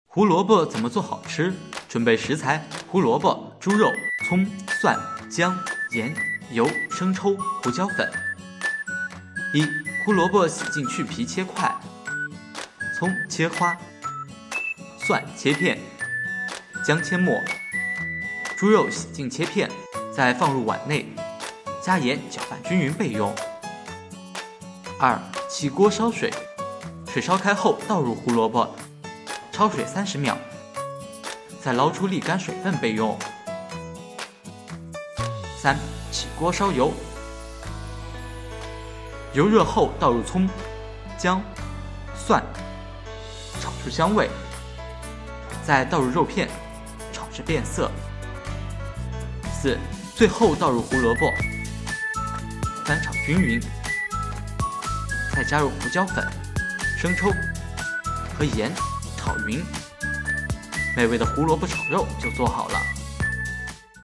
胡萝卜怎么做好吃？准备食材：胡萝卜、猪肉、葱、蒜、姜、盐、油、生抽、胡椒粉。1. 胡萝卜洗净去皮切块，葱切花，蒜切片，姜切末，猪肉洗净切片，再放入碗内，加盐搅拌均匀备用。2. 起锅烧水，水烧开后倒入胡萝卜，焯水30秒，再捞出沥干水分备用。3. 起锅烧油，油热后倒入葱、姜、蒜，炒出香味，再倒入肉片，炒至变色。4. 最后倒入胡萝卜，翻炒均匀，再加入胡椒粉、生抽和盐炒匀，美味的胡萝卜炒肉就做好了。